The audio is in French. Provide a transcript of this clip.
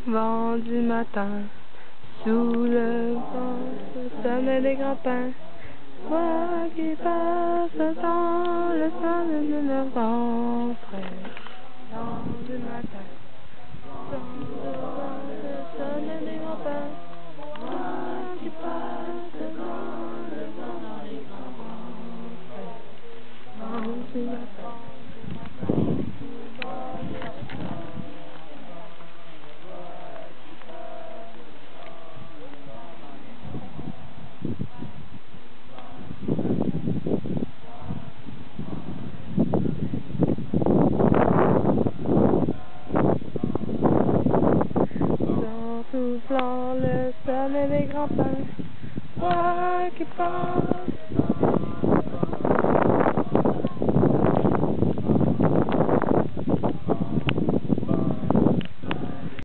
vent du matin, sous le vent, le sommet des grands pins, toi qui passes dans le sol de novembre, vent du matin, dans le vent, le sommet des grands pins, toi qui passes dans le vent des grands pins, vent du matin.